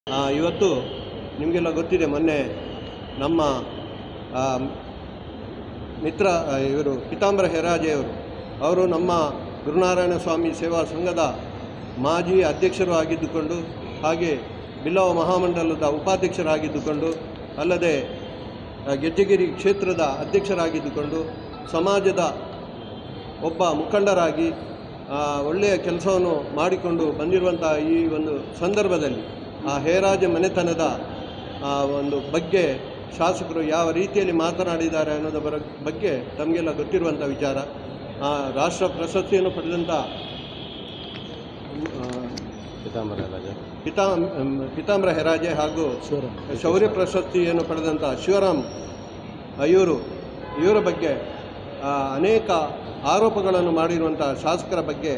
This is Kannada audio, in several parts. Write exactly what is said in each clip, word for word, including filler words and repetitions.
ಇವತ್ತು ನಿಮಗೆಲ್ಲ ಗೊತ್ತಿದೆ, ಮೊನ್ನೆ ನಮ್ಮ ಮಿತ್ರ ಇವರು ಪೀತಾಂಬರ ಹೆರಾಜೆಯವರು ಅವರು ನಮ್ಮ ಗುರುನಾರಾಯಣ ಸ್ವಾಮಿ ಸೇವಾ ಸಂಘದ ಮಾಜಿ ಅಧ್ಯಕ್ಷರು ಆಗಿದ್ದುಕೊಂಡು, ಹಾಗೆ ಬಿಲ್ಲವ ಮಹಾಮಂಡಲದ ಉಪಾಧ್ಯಕ್ಷರಾಗಿದ್ದುಕೊಂಡು, ಅಲ್ಲದೆ ಗೆಜ್ಜೆಗಿರಿ ಕ್ಷೇತ್ರದ ಅಧ್ಯಕ್ಷರಾಗಿದ್ದುಕೊಂಡು, ಸಮಾಜದ ಒಬ್ಬ ಮುಖಂಡರಾಗಿ ಒಳ್ಳೆಯ ಕೆಲಸವನ್ನು ಮಾಡಿಕೊಂಡು ಬಂದಿರುವಂಥ ಈ ಒಂದು ಸಂದರ್ಭದಲ್ಲಿ ಆ ಹೇರಾಜ ಮನೆತನದ ಒಂದು ಬಗ್ಗೆ ಶಾಸಕರು ಯಾವ ರೀತಿಯಲ್ಲಿ ಮಾತನಾಡಿದ್ದಾರೆ ಅನ್ನೋದರ ಬಗ್ಗೆ ತಮಗೆಲ್ಲ ಗೊತ್ತಿರುವಂಥ ವಿಚಾರ. ರಾಷ್ಟ್ರ ಪ್ರಶಸ್ತಿಯನ್ನು ಪಡೆದಂಥ ಪೀತಾಂಬರ ಹೆರಾಜೆ ಪಿತಾ ಪೀತಾಂಬರ ಹೆರಾಜೆ ಹಾಗೂ ಶೌರ್ಯ ಪ್ರಶಸ್ತಿಯನ್ನು ಪಡೆದಂಥ ಶಿವರಾಮ್ ಇವರು ಇವರ ಬಗ್ಗೆ ಅನೇಕ ಆರೋಪಗಳನ್ನು ಮಾಡಿರುವಂಥ ಶಾಸಕರ ಬಗ್ಗೆ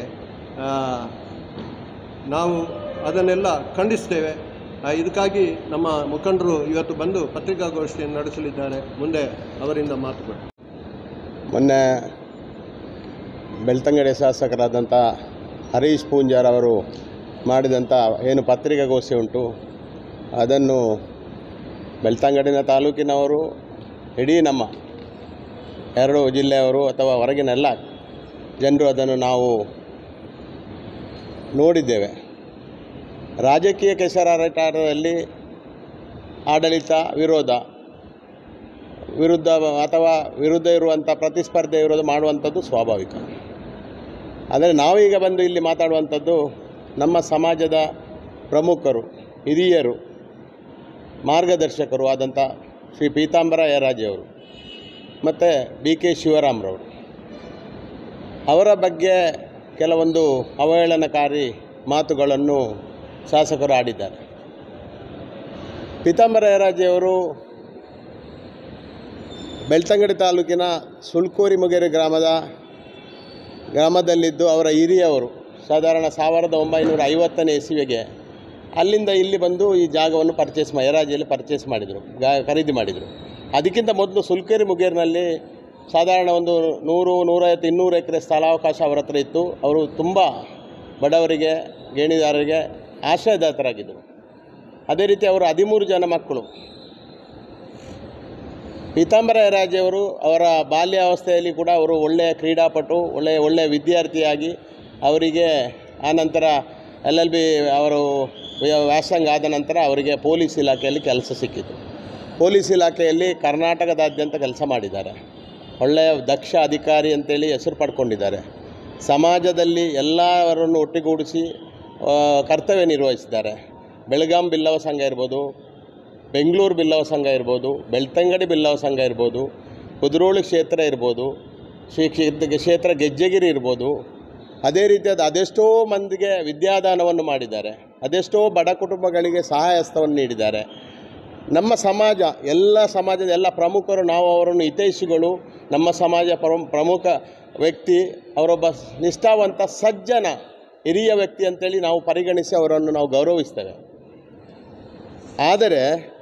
ನಾವು ಅದನ್ನೆಲ್ಲ ಖಂಡಿಸ್ತೇವೆ. ಇದಕ್ಕಾಗಿ ನಮ್ಮ ಮುಖಂಡರು ಇವತ್ತು ಬಂದು ಪತ್ರಿಕಾಗೋಷ್ಠಿಯನ್ನು ನಡೆಸಲಿದ್ದಾರೆ. ಮುಂದೆ ಅವರಿಂದ ಮಾತುಗಳು. ಮೊನ್ನೆ ಬೆಳ್ತಂಗಡಿ ಶಾಸಕರಾದಂಥ ಹರೀಶ್ ಪೂಂಜಾರ್ ಅವರು ಮಾಡಿದಂಥ ಏನು ಪತ್ರಿಕಾಗೋಷ್ಠಿ ಉಂಟು, ಅದನ್ನು ಬೆಳ್ತಂಗಡಿನ ತಾಲೂಕಿನವರು, ಇಡೀ ನಮ್ಮ ಎರಡು ಜಿಲ್ಲೆಯವರು ಅಥವಾ ಹೊರಗಿನ ಎಲ್ಲ ಜನರು ಅದನ್ನು ನಾವು ನೋಡಿದ್ದೇವೆ. ರಾಜಕೀಯ ಕೆಸರಾಟದಲ್ಲಿ ಆಡಳಿತ ವಿರೋಧ ವಿರುದ್ಧ ಅಥವಾ ವಿರುದ್ಧ ಇರುವಂಥ ಪ್ರತಿಸ್ಪರ್ಧೆ ವಿರೋಧ ಮಾಡುವಂಥದ್ದು ಸ್ವಾಭಾವಿಕ. ಆದರೆ ನಾವೀಗ ಬಂದು ಇಲ್ಲಿ ಮಾತಾಡುವಂಥದ್ದು ನಮ್ಮ ಸಮಾಜದ ಪ್ರಮುಖರು, ಹಿರಿಯರು, ಮಾರ್ಗದರ್ಶಕರು ಆದಂಥ ಶ್ರೀ ಪೀತಾಂಬರ ಹೆರಾಜೆಯವರು ಮತ್ತು ಬಿ ಕೆ ಶಿವರಾಮ್ರವರು ಅವರ ಬಗ್ಗೆ ಕೆಲವೊಂದು ಅವಹೇಳನಕಾರಿ ಮಾತುಗಳನ್ನು ಶಾಸಕರು ಆಡಿದ್ದಾರೆ. ಪೀತಾಂಬರ ಹೆರಾಜೆಯವರು ಬೆಳ್ತಂಗಡಿ ತಾಲೂಕಿನ ಸುಳ್ಕೋರಿ ಮುಗೇರಿ ಗ್ರಾಮದ ಗ್ರಾಮದಲ್ಲಿದ್ದು ಅವರ ಹಿರಿಯವರು ಸಾಧಾರಣ ಸಾವಿರದ ಒಂಬೈನೂರ ಐವತ್ತನೇ ಇಸವಿಗೆ ಅಲ್ಲಿಂದ ಇಲ್ಲಿ ಬಂದು ಈ ಜಾಗವನ್ನು ಪರ್ಚೇಸ್ ಮಾಡಿ ಹೆರಾಜೆಯಲ್ಲಿ ಪರ್ಚೇಸ್ ಮಾಡಿದರು, ಗಾ ಖರೀದಿ ಮಾಡಿದರು. ಅದಕ್ಕಿಂತ ಮೊದಲು ಸುಲ್ಕೇರಿ ಮುಗೇರಿನಲ್ಲಿ ಸಾಧಾರಣ ಒಂದು ನೂರು ನೂರೈವತ್ತು ಇನ್ನೂರು ಎಕರೆ ಸ್ಥಳಾವಕಾಶ ಅವರ ಹತ್ರ ಇತ್ತು. ಅವರು ತುಂಬ ಬಡವರಿಗೆ, ಗೇಣಿದಾರರಿಗೆ ಆಶ್ರಯದಾತರಾಗಿದ್ದರು. ಅದೇ ರೀತಿ ಅವರು ಹದಿಮೂರು ಜನ ಮಕ್ಕಳು. ಪೀತಾಂಬರ ಹೆರಾಜೆಯವರು ಅವರ ಬಾಲ್ಯಾವಸ್ಥೆಯಲ್ಲಿ ಕೂಡ ಅವರು ಒಳ್ಳೆಯ ಕ್ರೀಡಾಪಟು, ಒಳ್ಳೆಯ ಒಳ್ಳೆಯ ವಿದ್ಯಾರ್ಥಿಯಾಗಿ ಅವರಿಗೆ ಆನಂತರ ಎಲ್ ಎಲ್ ಬಿ ಅವರು ವ್ಯಾಸಂಗ ಆದ ನಂತರ ಅವರಿಗೆ ಪೊಲೀಸ್ ಇಲಾಖೆಯಲ್ಲಿ ಕೆಲಸ ಸಿಕ್ಕಿತು. ಪೊಲೀಸ್ ಇಲಾಖೆಯಲ್ಲಿ ಕರ್ನಾಟಕದಾದ್ಯಂತ ಕೆಲಸ ಮಾಡಿದ್ದಾರೆ. ಒಳ್ಳೆಯ ದಕ್ಷ ಅಧಿಕಾರಿ ಅಂತೇಳಿ ಹೆಸರು ಪಡ್ಕೊಂಡಿದ್ದಾರೆ. ಸಮಾಜದಲ್ಲಿ ಎಲ್ಲರನ್ನು ಒಟ್ಟಿಗೂಡಿಸಿ ಕರ್ತವ್ಯ ನಿರ್ವಹಿಸಿದ್ದಾರೆ. ಬೆಳಗಾಂ ಬಿಲ್ಲವ ಸಂಘ ಇರ್ಬೋದು, ಬೆಂಗಳೂರು ಬಿಲ್ಲವ ಸಂಘ ಇರ್ಬೋದು, ಬೆಳ್ತಂಗಡಿ ಬಿಲ್ಲವ ಸಂಘ ಇರ್ಬೋದು, ಕುದ್ರೋಳಿ ಕ್ಷೇತ್ರ ಇರ್ಬೋದು, ಶ್ರೀ ಕ್ಷೇತ್ರ ಗೆಜ್ಜೆಗಿರಿ ಇರ್ಬೋದು. ಅದೇ ರೀತಿಯಾದ ಅದೆಷ್ಟೋ ಮಂದಿಗೆ ವಿದ್ಯಾದಾನವನ್ನು ಮಾಡಿದ್ದಾರೆ. ಅದೆಷ್ಟೋ ಬಡ ಕುಟುಂಬಗಳಿಗೆ ಸಹಾಯ ಹಸ್ತವನ್ನು ನೀಡಿದ್ದಾರೆ. ನಮ್ಮ ಸಮಾಜ, ಎಲ್ಲ ಸಮಾಜದ ಎಲ್ಲ ಪ್ರಮುಖರು, ನಾವು ಅವರನ್ನು ಹಿತೈಷಿಗಳು, ನಮ್ಮ ಸಮಾಜ ಪ್ರಮುಖ ವ್ಯಕ್ತಿ, ಅವರೊಬ್ಬ ನಿಷ್ಠಾವಂತ ಸಜ್ಜನ ಹಿರಿಯ ವ್ಯಕ್ತಿ ಅಂತೇಳಿ ನಾವು ಪರಿಗಣಿಸಿ ಅವರನ್ನು ನಾವು ಗೌರವಿಸ್ತೇವೆ. ಆದರೆ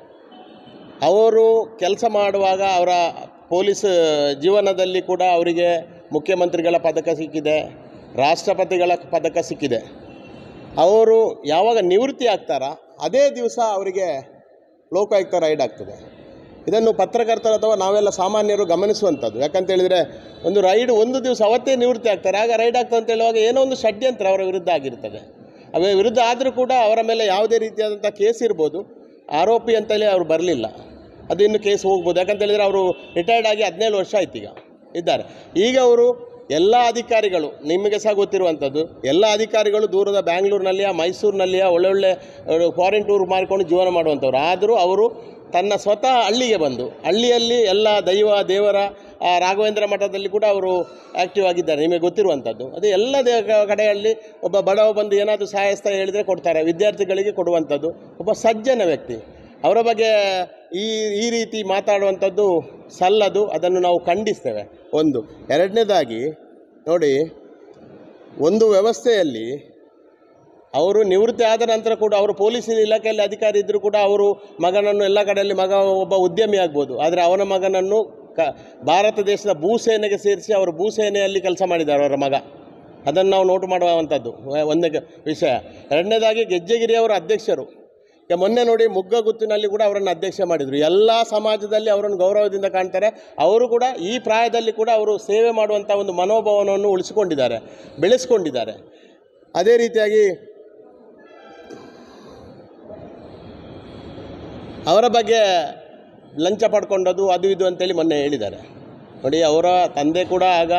ಅವರು ಕೆಲಸ ಮಾಡುವಾಗ ಅವರ ಪೊಲೀಸ್ ಜೀವನದಲ್ಲಿ ಕೂಡ ಅವರಿಗೆ ಮುಖ್ಯಮಂತ್ರಿಗಳ ಪದಕ ಸಿಕ್ಕಿದೆ, ರಾಷ್ಟ್ರಪತಿಗಳ ಪದಕ ಸಿಕ್ಕಿದೆ. ಅವರು ಯಾವಾಗ ನಿವೃತ್ತಿ ಆಗ್ತಾರ ಅದೇ ದಿವಸ ಅವರಿಗೆ ಲೋಕಾಯುಕ್ತ ರೈಡ್ ಆಗ್ತದೆ. ಇದನ್ನು ಪತ್ರಕರ್ತರು ಅಥವಾ ನಾವೆಲ್ಲ ಸಾಮಾನ್ಯರು ಗಮನಿಸುವಂಥದ್ದು. ಯಾಕಂತೇಳಿದರೆ ಒಂದು ರೈಡ್ ಒಂದು ದಿವಸ ಅವತ್ತೇ ನಿವೃತ್ತಿ ಆಗ್ತಾರೆ, ಆಗ ರೈಡ್ ಆಗ್ತದೆ ಅಂತ ಹೇಳುವಾಗ ಏನೋ ಒಂದು ಷಡ್ಯಂತ್ರ ಅವರ ವಿರುದ್ಧ ಆಗಿರ್ತದೆ. ಅವೇ ವಿರುದ್ಧ ಆದರೂ ಕೂಡ ಅವರ ಮೇಲೆ ಯಾವುದೇ ರೀತಿಯಾದಂಥ ಕೇಸ್ ಇರ್ಬೋದು, ಆರೋಪಿ ಅಂತೇಳಿ ಅವರು ಬರಲಿಲ್ಲ, ಅದು ಇನ್ನು ಕೇಸ್ ಹೋಗ್ಬೋದು. ಯಾಕಂತೇಳಿದರೆ ಅವರು ರಿಟೈರ್ಡ್ ಆಗಿ ಹದಿನೇಳು ವರ್ಷ ಆಯ್ತು ಈಗ ಇದ್ದಾರೆ. ಈಗ ಅವರು ಎಲ್ಲ ಅಧಿಕಾರಿಗಳು, ನಿಮಗೆ ಸಹ ಗೊತ್ತಿರುವಂಥದ್ದು, ಎಲ್ಲ ಅಧಿಕಾರಿಗಳು ದೂರದ ಬ್ಯಾಂಗ್ಳೂರಿನಲ್ಲಿಯ ಮೈಸೂರಿನಲ್ಲಿಯ ಒಳ್ಳೊಳ್ಳೆ ಫಾರಿನ್ ಟೂರ್ ಮಾಡಿಕೊಂಡು ಜೀವನ ಮಾಡುವಂಥವ್ರು. ಆದರೂ ಅವರು ತನ್ನ ಸ್ವತಃ ಹಳ್ಳಿಗೆ ಬಂದು ಹಳ್ಳಿಯಲ್ಲಿ ಎಲ್ಲ ದೈವ ದೇವರ ರಾಘವೇಂದ್ರ ಮಠದಲ್ಲಿ ಕೂಡ ಅವರು ಆ್ಯಕ್ಟಿವ್ ಆಗಿದ್ದಾರೆ, ನಿಮಗೆ ಗೊತ್ತಿರುವಂಥದ್ದು. ಅದು ಎಲ್ಲ ದೇ ಕಡೆಯಲ್ಲಿ ಒಬ್ಬ ಬಡವ ಬಂದು ಏನಾದರೂ ಸಹಾಯಸ್ಥ ಹೇಳಿದರೆ ಕೊಡ್ತಾರೆ, ವಿದ್ಯಾರ್ಥಿಗಳಿಗೆ ಕೊಡುವಂಥದ್ದು ಒಬ್ಬ ಸಜ್ಜನ ವ್ಯಕ್ತಿ. ಅವರ ಬಗ್ಗೆ ಈ ಈ ರೀತಿ ಮಾತಾಡುವಂಥದ್ದು ಸಲ್ಲದು, ಅದನ್ನು ನಾವು ಖಂಡಿಸ್ತೇವೆ. ಒಂದು. ಎರಡನೇದಾಗಿ ನೋಡಿ, ಒಂದು ವ್ಯವಸ್ಥೆಯಲ್ಲಿ ಅವರು ನಿವೃತ್ತಿ ಆದ ನಂತರ ಕೂಡ ಅವರು ಪೊಲೀಸ್ ಇಲಾಖೆಯಲ್ಲಿ ಅಧಿಕಾರಿ ಇದ್ದರೂ ಕೂಡ ಅವರು ಮಗನನ್ನು ಎಲ್ಲ ಕಡೆಯಲ್ಲಿ ಮಗ ಒಬ್ಬ ಉದ್ಯಮಿ ಆಗ್ಬೋದು, ಆದರೆ ಅವನ ಮಗನನ್ನು ಕ ಭಾರತ ದೇಶದ ಭೂಸೇನೆಗೆ ಸೇರಿಸಿ ಅವರು ಭೂಸೇನೆಯಲ್ಲಿ ಕೆಲಸ ಮಾಡಿದ್ದಾರೆ ಅವರ ಮಗ. ಅದನ್ನು ನಾವು ನೋಟು ಮಾಡುವಂಥದ್ದು ಒಂದೇ ವಿಷಯ. ಎರಡನೇದಾಗಿ ಗೆಜ್ಜೆಗಿರಿಯವರ ಅಧ್ಯಕ್ಷರು. ಈಗ ಮೊನ್ನೆ ನೋಡಿ ಮುಗ್ಗ ಗುತ್ತಿನಲ್ಲಿ ಕೂಡ ಅವರನ್ನು ಅಧ್ಯಕ್ಷ ಮಾಡಿದರು. ಎಲ್ಲ ಸಮಾಜದಲ್ಲಿ ಅವರನ್ನು ಗೌರವದಿಂದ ಕಾಣ್ತಾರೆ. ಅವರು ಕೂಡ ಈ ಪ್ರಾಯದಲ್ಲಿ ಕೂಡ ಅವರು ಸೇವೆ ಮಾಡುವಂಥ ಒಂದು ಮನೋಭಾವನವನ್ನು ಉಳಿಸಿಕೊಂಡಿದ್ದಾರೆ, ಬೆಳೆಸ್ಕೊಂಡಿದ್ದಾರೆ. ಅದೇ ರೀತಿಯಾಗಿ ಅವರ ಬಗ್ಗೆ ಲಂಚ ಪಡ್ಕೊಂಡದ್ದು ಅದು ಇದು ಅಂತೇಳಿ ಮೊನ್ನೆ ಹೇಳಿದ್ದಾರೆ ನೋಡಿ. ಅವರ ತಂದೆ ಕೂಡ ಆಗ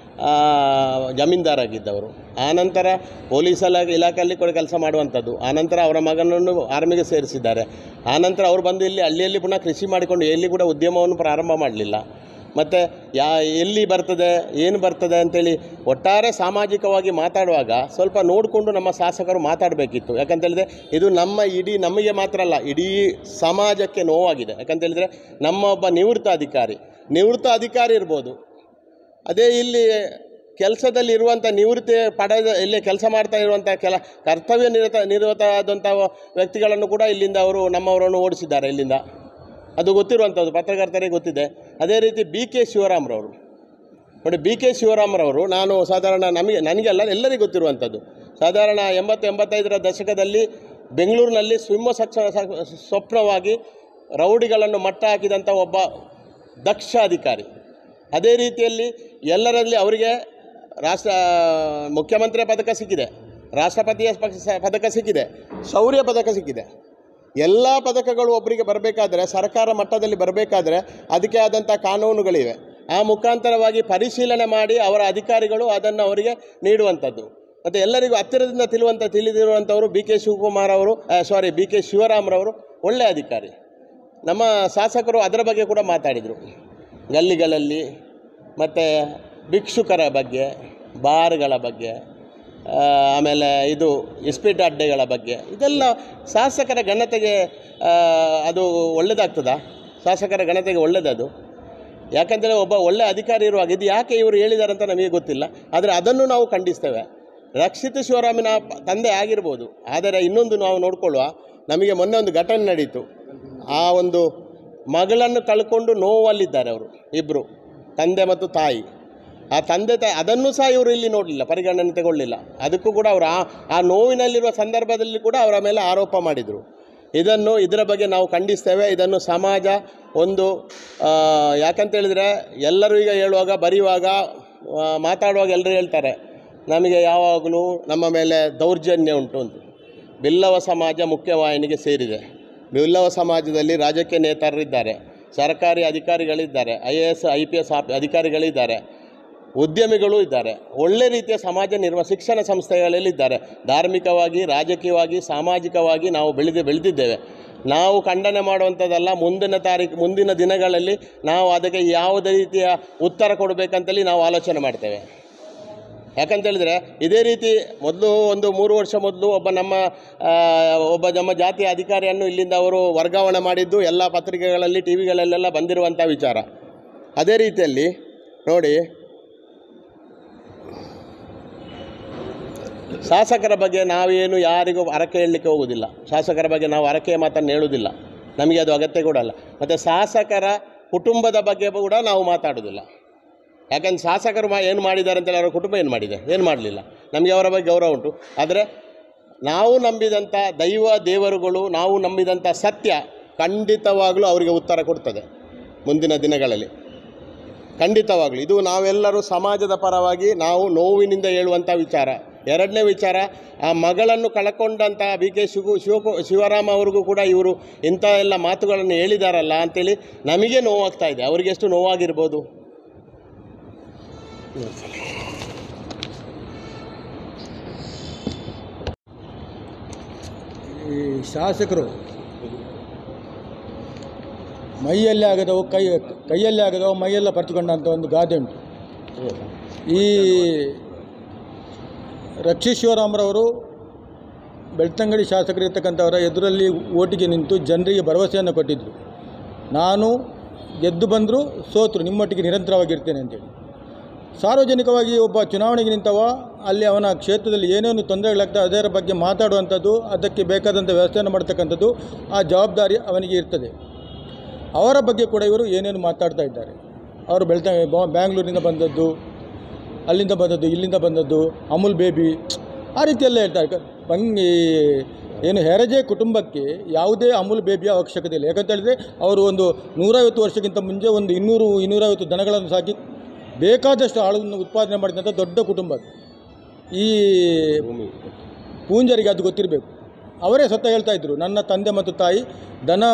ಜಮೀನ್ದಾರಾಗಿದ್ದವರು, ಆನಂತರ ಪೊಲೀಸ್ ಇಲಾಖೆಯಲ್ಲಿ ಕೂಡ ಕೆಲಸ ಮಾಡುವಂಥದ್ದು, ಆನಂತರ ಅವರ ಮಗನನ್ನು ಆರ್ಮಿಗೆ ಸೇರಿಸಿದ್ದಾರೆ. ಆನಂತರ ಅವರು ಬಂದು ಇಲ್ಲಿ ಹಳ್ಳಿಯಲ್ಲಿ ಪುನಃ ಕೃಷಿ ಮಾಡಿಕೊಂಡು ಎಲ್ಲಿ ಕೂಡ ಉದ್ಯಮವನ್ನು ಪ್ರಾರಂಭ ಮಾಡಲಿಲ್ಲ. ಮತ್ತು ಯಾ ಎಲ್ಲಿ ಬರ್ತದೆ ಏನು ಬರ್ತದೆ ಅಂತೇಳಿ ಒಟ್ಟಾರೆ ಸಾಮಾಜಿಕವಾಗಿ ಮಾತಾಡುವಾಗ ಸ್ವಲ್ಪ ನೋಡಿಕೊಂಡು ನಮ್ಮ ಶಾಸಕರು ಮಾತಾಡಬೇಕಿತ್ತು. ಯಾಕಂತೇಳಿದರೆ ಇದು ನಮ್ಮ ಇಡೀ ನಮಗೆ ಮಾತ್ರ ಅಲ್ಲ, ಇಡೀ ಸಮಾಜಕ್ಕೆ ನೋವಾಗಿದೆ. ಯಾಕಂತೇಳಿದರೆ ನಮ್ಮ ಒಬ್ಬ ನಿವೃತ್ತ ಅಧಿಕಾರಿ ನಿವೃತ್ತ ಅಧಿಕಾರಿ ಇರ್ಬೋದು, ಅದೇ ಇಲ್ಲಿ ಕೆಲಸದಲ್ಲಿ ಇರುವಂಥ ನಿವೃತ್ತಿ ಪಡೆದ ಇಲ್ಲಿ ಕೆಲಸ ಮಾಡ್ತಾ ಇರುವಂಥ ಕೆಲ ಕರ್ತವ್ಯ ನಿರತ ನಿರತ ಆದಂಥ ವ್ಯಕ್ತಿಗಳನ್ನು ಕೂಡ ಇಲ್ಲಿಂದ ಅವರು ನಮ್ಮವರನ್ನು ಓಡಿಸಿದ್ದಾರೆ ಇಲ್ಲಿಂದ. ಅದು ಗೊತ್ತಿರುವಂಥದ್ದು, ಪತ್ರಕರ್ತರಿಗೆ ಗೊತ್ತಿದೆ. ಅದೇ ರೀತಿ ಬಿ ಕೆ ಶಿವರಾಮ್ರವರು ನೋಡಿ, ಬಿ ಕೆ ಶಿವರಾಮ್ರವರು ನಾನು ಸಾಧಾರಣ ನಮಗೆ ನನಗೆಲ್ಲ ಎಲ್ಲರಿಗೂ ಗೊತ್ತಿರುವಂಥದ್ದು. ಸಾಧಾರಣ ಎಂಬತ್ತು ಎಂಬತ್ತೈದರ ದಶಕದಲ್ಲಿ ಬೆಂಗಳೂರಿನಲ್ಲಿ ಸಿಂಹ ಸಕ್ಷ ಸ್ವಪ್ನವಾಗಿ ರೌಡಿಗಳನ್ನು ಮಟ್ಟ ಹಾಕಿದಂಥ ಒಬ್ಬ ದಕ್ಷ ಅಧಿಕಾರಿ. ಅದೇ ರೀತಿಯಲ್ಲಿ ಎಲ್ಲರಲ್ಲಿ ಅವರಿಗೆ ರಾಷ್ಟ್ರ ಮುಖ್ಯಮಂತ್ರಿಯ ಪದಕ ಸಿಕ್ಕಿದೆ, ರಾಷ್ಟ್ರಪತಿಯ ಪದಕ ಸಿಕ್ಕಿದೆ, ಶೌರ್ಯ ಪದಕ ಸಿಕ್ಕಿದೆ. ಎಲ್ಲ ಪದಕಗಳು ಒಬ್ಬರಿಗೆ ಬರಬೇಕಾದ್ರೆ, ಸರ್ಕಾರ ಮಟ್ಟದಲ್ಲಿ ಬರಬೇಕಾದ್ರೆ ಅದಕ್ಕೆ ಆದಂಥ ಕಾನೂನುಗಳಿವೆ. ಆ ಮುಖಾಂತರವಾಗಿ ಪರಿಶೀಲನೆ ಮಾಡಿ ಅವರ ಅಧಿಕಾರಿಗಳು ಅದನ್ನು ಅವರಿಗೆ ನೀಡುವಂಥದ್ದು. ಮತ್ತು ಎಲ್ಲರಿಗೂ ಹತ್ತಿರದಿಂದ ತಿಳಿಯುವಂಥ ತಿಳಿದಿರುವಂಥವರು ಬಿ ಕೆ ಶಿವಕುಮಾರ್ ಅವರು ಸಾರಿ ಬಿ ಕೆ ಶಿವರಾಮ್ರವರು ಒಳ್ಳೆಯ ಅಧಿಕಾರಿ. ನಮ್ಮ ಶಾಸಕರು ಅದರ ಬಗ್ಗೆ ಕೂಡ ಮಾತಾಡಿದರು. ಗಲ್ಲಿಗಳಲ್ಲಿ ಮತ್ತು ಭಿಕ್ಷುಕರ ಬಗ್ಗೆ, ಬಾರ್ಗಳ ಬಗ್ಗೆ, ಆಮೇಲೆ ಇದು ಇಸ್ಪೀಟ್ ಅಡ್ಡೆಗಳ ಬಗ್ಗೆ, ಇದೆಲ್ಲ ಶಾಸಕರ ಘನತೆಗೆ ಅದು ಒಳ್ಳೆಯದಾಗ್ತದಾ? ಶಾಸಕರ ಘನತೆಗೆ ಒಳ್ಳೆಯದದು. ಯಾಕಂದರೆ ಒಬ್ಬ ಒಳ್ಳೆಯ ಅಧಿಕಾರಿ ಇರುವಾಗ ಇದು ಯಾಕೆ ಇವರು ಹೇಳಿದ್ದಾರೆ ಅಂತ ನಮಗೆ ಗೊತ್ತಿಲ್ಲ. ಆದರೆ ಅದನ್ನು ನಾವು ಖಂಡಿಸ್ತೇವೆ. ರಕ್ಷಿತ್ ಶಿವರಾಮಿನ ತಂದೆ ಆಗಿರ್ಬೋದು, ಆದರೆ ಇನ್ನೊಂದು ನಾವು ನೋಡಿಕೊಳ್ಳುವ, ನಮಗೆ ಮೊನ್ನೆ ಒಂದು ಘಟನೆ ನಡೀತು. ಆ ಒಂದು ಮಗಳನ್ನು ಕಳ್ಕೊಂಡು ನೋವಲ್ಲಿದ್ದಾರೆ ಅವರು ಇಬ್ಬರು, ತಂದೆ ಮತ್ತು ತಾಯಿ. ಆ ತಂದೆ ತಾಯಿ ಅದನ್ನು ಸಹ ಇವರು ಇಲ್ಲಿ ನೋಡಲಿಲ್ಲ, ಪರಿಗಣನೆ ತಗೊಳ್ಳಿಲ್ಲ. ಅದಕ್ಕೂ ಕೂಡ ಅವರು ಆ ಆ ನೋವಿನಲ್ಲಿರುವ ಸಂದರ್ಭದಲ್ಲಿ ಕೂಡ ಅವರ ಮೇಲೆ ಆರೋಪ ಮಾಡಿದರು. ಇದನ್ನು ಇದರ ಬಗ್ಗೆ ನಾವು ಖಂಡಿಸ್ತೇವೆ. ಇದನ್ನು ಸಮಾಜ ಒಂದು ಯಾಕಂತೇಳಿದರೆ ಎಲ್ಲರೂ ಈಗ ಹೇಳುವಾಗ ಬರೆಯುವಾಗ ಮಾತಾಡುವಾಗ ಎಲ್ಲರೂ ಹೇಳ್ತಾರೆ ನಮಗೆ ಯಾವಾಗಲೂ ನಮ್ಮ ಮೇಲೆ ದೌರ್ಜನ್ಯ ಉಂಟು ಅಂತ. ಬಿಲ್ಲವ ಸಮಾಜ ಮುಖ್ಯವಾಹಿನಿಗೆ ಸೇರಿದೆ. ಬಿಲ್ಲವ ಸಮಾಜದಲ್ಲಿ ರಾಜಕೀಯ ನೇತಾರರಿದ್ದಾರೆ, ಸರ್ಕಾರಿ ಅಧಿಕಾರಿಗಳಿದ್ದಾರೆ, I A S I P S ಅಧಿಕಾರಿಗಳಿದ್ದಾರೆ, ಉದ್ಯಮಿಗಳು ಇದ್ದಾರೆ, ಒಳ್ಳೆ ರೀತಿಯ ಸಮಾಜ ನಿರ್ಮ ಶಿಕ್ಷಣ ಸಂಸ್ಥೆಗಳಲ್ಲಿದ್ದಾರೆ. ಧಾರ್ಮಿಕವಾಗಿ, ರಾಜಕೀಯವಾಗಿ, ಸಾಮಾಜಿಕವಾಗಿ ನಾವು ಬೆಳೆದು ಬೆಳೆದಿದ್ದೇವೆ. ನಾವು ಖಂಡನೆ ಮಾಡುವಂಥದ್ದಲ್ಲ. ಮುಂದಿನ ತಾರೀಕು ಮುಂದಿನ ದಿನಗಳಲ್ಲಿ ನಾವು ಅದಕ್ಕೆ ಯಾವುದೇ ರೀತಿಯ ಉತ್ತರ ಕೊಡಬೇಕಂತೇಳಿ ನಾವು ಆಲೋಚನೆ ಮಾಡ್ತೇವೆ. ಯಾಕಂತೇಳಿದರೆ ಇದೇ ರೀತಿ ಮೊದಲು ಒಂದು ಮೂರು ವರ್ಷ ಮೊದಲು ಒಬ್ಬ ನಮ್ಮ ಒಬ್ಬ ನಮ್ಮ ಜಾತಿಯ ಅಧಿಕಾರಿಯನ್ನು ಇಲ್ಲಿಂದ ಅವರು ವರ್ಗಾವಣೆ ಮಾಡಿದ್ದು ಎಲ್ಲ ಪತ್ರಿಕೆಗಳಲ್ಲಿ ಟಿ ವಿಗಳಲ್ಲೆಲ್ಲ ಬಂದಿರುವಂಥ ವಿಚಾರ. ಅದೇ ರೀತಿಯಲ್ಲಿ ನೋಡಿ, ಶಾಸಕರ ಬಗ್ಗೆ ನಾವೇನು ಯಾರಿಗೂ ಹರಕೆ ಹೇಳಲಿಕ್ಕೆ ಹೋಗೋದಿಲ್ಲ. ಶಾಸಕರ ಬಗ್ಗೆ ನಾವು ಹರಕೆಯ ಮಾತನ್ನು ಹೇಳೋದಿಲ್ಲ, ನಮಗೆ ಅದು ಅಗತ್ಯ ಕೂಡ ಅಲ್ಲ. ಮತ್ತು ಶಾಸಕರ ಕುಟುಂಬದ ಬಗ್ಗೆ ಕೂಡ ನಾವು ಮಾತಾಡೋದಿಲ್ಲ. ಯಾಕಂದ್ರೆ ಶಾಸಕರು ಮಾ ಏನು ಮಾಡಿದ್ದಾರೆ ಅಂತೇಳಿ ಅವರ ಕುಟುಂಬ ಏನು ಮಾಡಿದೆ, ಏನು ಮಾಡಲಿಲ್ಲ. ನಮಗೆ ಅವರ ಬಗ್ಗೆ ಗೌರವ ಉಂಟು. ಆದರೆ ನಾವು ನಂಬಿದಂಥ ದೈವ ದೇವರುಗಳು, ನಾವು ನಂಬಿದಂಥ ಸತ್ಯ ಖಂಡಿತವಾಗಲೂ ಅವರಿಗೆ ಉತ್ತರ ಕೊಡ್ತದೆ ಮುಂದಿನ ದಿನಗಳಲ್ಲಿ, ಖಂಡಿತವಾಗಲೂ. ಇದು ನಾವೆಲ್ಲರೂ ಸಮಾಜದ ಪರವಾಗಿ ನಾವು ನೋವಿನಿಂದ ಹೇಳುವಂಥ ವಿಚಾರ. ಎರಡನೇ ವಿಚಾರ, ಆ ಮಗಳನ್ನು ಕಳ್ಕೊಂಡಂಥ ಬಿ ಕೆ ಶಿವ ಶಿವ ಶಿವರಾಮ ಅವ್ರಿಗೂ ಕೂಡ ಇವರು ಇಂಥ ಎಲ್ಲ ಮಾತುಗಳನ್ನು ಹೇಳಿದಾರಲ್ಲ ಅಂಥೇಳಿ ನಮಗೆ ನೋವಾಗ್ತಾ ಇದೆ. ಅವರಿಗೆ ಎಷ್ಟು ನೋವಾಗಿರ್ಬೋದು. ಈ ಶಾಸಕರು ಮೈಯಲ್ಲಿ ಆಗದವು ಕೈ ಕೈಯಲ್ಲಿ ಆಗದವು ಮೈಯೆಲ್ಲ ಪರ್ಚಿಕೊಂಡಂಥ ಒಂದು ಗಾದೆ ಉಂಟು. ಈ ರಕ್ಷಿತ್ ಶಿವರಾಮ್ರವರು ಬೆಳ್ತಂಗಡಿ ಶಾಸಕರಿರ್ತಕ್ಕಂಥವರ ಎದುರಲ್ಲಿ ಓಟಿಗೆ ನಿಂತು ಜನರಿಗೆ ಭರವಸೆಯನ್ನು ಕೊಟ್ಟಿದ್ದರು. ನಾನು ಗೆದ್ದು ಬಂದರೂ ಸೋತರು ನಿಮ್ಮೊಟ್ಟಿಗೆ ನಿರಂತರವಾಗಿರ್ತೇನೆ ಅಂತೇಳಿ. ಸಾರ್ವಜನಿಕವಾಗಿ ಒಬ್ಬ ಚುನಾವಣೆಗೆ ನಿಂತವ ಅಲ್ಲಿ ಅವನ ಕ್ಷೇತ್ರದಲ್ಲಿ ಏನೇನು ತೊಂದರೆಗಳಾಗ್ತದೆ ಅದರ ಬಗ್ಗೆ ಮಾತಾಡುವಂಥದ್ದು, ಅದಕ್ಕೆ ಬೇಕಾದಂಥ ವ್ಯವಸ್ಥೆಯನ್ನು ಮಾಡ್ತಕ್ಕಂಥದ್ದು ಆ ಜವಾಬ್ದಾರಿ ಅವನಿಗೆ ಇರ್ತದೆ. ಅವರ ಬಗ್ಗೆ ಕೂಡ ಇವರು ಏನೇನು ಮಾತಾಡ್ತಾ ಇದ್ದಾರೆ. ಅವರು ಬೆಳ್ತ ಬ್ಯಾಂಗ್ಳೂರಿನಿಂದ ಬಂದದ್ದು, ಅಲ್ಲಿಂದ ಬಂದದ್ದು, ಇಲ್ಲಿಂದ ಬಂದದ್ದು, ಅಮೂಲ್ ಬೇಬಿ ಆ ರೀತಿಯೆಲ್ಲ ಹೇಳ್ತಾರೆ. ಬಂಗಿ ಏನು ಹೆರಜೆ ಕುಟುಂಬಕ್ಕೆ ಯಾವುದೇ ಅಮೂಲ್ ಬೇಬಿಯ ಅವಶ್ಯಕತೆ ಇಲ್ಲ. ಯಾಕಂತ ಹೇಳಿದರೆ ಅವರು ಒಂದು ನೂರೈವತ್ತು ವರ್ಷಕ್ಕಿಂತ ಮುಂಚೆ ಒಂದು ಇನ್ನೂರು ಇನ್ನೂರೈವತ್ತು ದನಗಳನ್ನು ಸಾಕಿ ಬೇಕಾದಷ್ಟು ಹಾಲನ್ನು ಉತ್ಪಾದನೆ ಮಾಡಿದಂಥ ದೊಡ್ಡ ಕುಟುಂಬ. ಈ ಪೂಂಜರಿಗೆ ಅದು ಗೊತ್ತಿರಬೇಕು. ಅವರೇ ಸ್ವತಃ ಹೇಳ್ತಾ ಇದ್ದರು, ನನ್ನ ತಂದೆ ಮತ್ತು ತಾಯಿ ದನ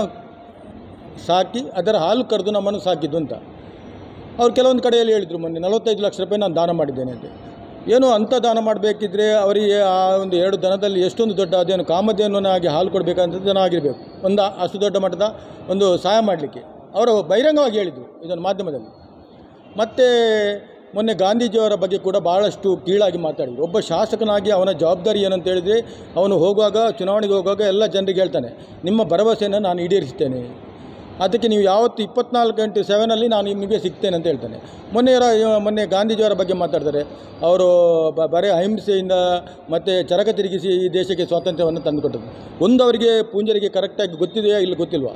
ಸಾಕಿ ಅದರ ಹಾಲು ಕರೆದು ನಮ್ಮನ್ನು ಸಾಕಿದ್ದು ಅಂತ. ಅವ್ರು ಕೆಲವೊಂದು ಕಡೆಯಲ್ಲಿ ಹೇಳಿದರು, ಮೊನ್ನೆ ನಲವತ್ತೈದು ಲಕ್ಷ ರೂಪಾಯಿ ನಾನು ದಾನ ಮಾಡಿದ್ದೇನೆ ಅಂತ. ಏನು ಅಂಥ ದಾನ ಮಾಡಬೇಕಿದ್ರೆ ಅವರಿಗೆ ಆ ಒಂದು ಎರಡು ದನದಲ್ಲಿ ಎಷ್ಟೊಂದು ದೊಡ್ಡ ಅದೇನು ಕಾಮಧೇನುನಾಗಿ ಹಾಲು ಕೊಡಬೇಕಂತ ದನ ಆಗಿರಬೇಕು, ಒಂದು ಅಷ್ಟು ದೊಡ್ಡ ಮಟ್ಟದ ಒಂದು ಸಹಾಯ ಮಾಡಲಿಕ್ಕೆ ಅವರು ಬಹಿರಂಗವಾಗಿ ಹೇಳಿದರು ಇದನ್ನು ಮಾಧ್ಯಮದಲ್ಲಿ. ಮತ್ತು ಮೊನ್ನೆ ಗಾಂಧೀಜಿಯವರ ಬಗ್ಗೆ ಕೂಡ ಭಾಳಷ್ಟು ಕೀಳಾಗಿ ಮಾತಾಡಿದರು. ಒಬ್ಬ ಶಾಸಕನಾಗಿ ಅವನ ಜವಾಬ್ದಾರಿ ಏನಂತ ಹೇಳಿದರೆ, ಅವನು ಹೋಗುವಾಗ ಚುನಾವಣೆಗೆ ಹೋಗುವಾಗ ಎಲ್ಲ ಜನರಿಗೆ ಹೇಳ್ತಾನೆ, ನಿಮ್ಮ ಭರವಸೆಯನ್ನು ನಾನು ಈಡೇರಿಸ್ತೇನೆ, ಅದಕ್ಕೆ ನೀವು ಯಾವತ್ತು ಇಪ್ಪತ್ನಾಲ್ಕು ಗಂಟೆ ಸೆವೆನಲ್ಲಿ ನಾನು ನಿಮಗೆ ಸಿಗ್ತೇನೆ ಅಂತ ಹೇಳ್ತಾನೆ. ಮೊನ್ನೆ ಮೊನ್ನೆ ಗಾಂಧೀಜಿಯವರ ಬಗ್ಗೆ ಮಾತಾಡ್ತಾರೆ, ಅವರು ಬ ಬರೀ ಅಹಿಂಸೆಯಿಂದ ಮತ್ತು ಚರಕ ತಿರುಗಿಸಿ ಈ ದೇಶಕ್ಕೆ ಸ್ವಾತಂತ್ರ್ಯವನ್ನು ತಂದುಕೊಟ್ಟದ್ದು. ಒಂದು ಅವರಿಗೆ ಪೂಂಜರಿಗೆ ಕರೆಕ್ಟಾಗಿ ಗೊತ್ತಿದೆಯಾ ಇಲ್ಲ ಗೊತ್ತಿಲ್ವಾ?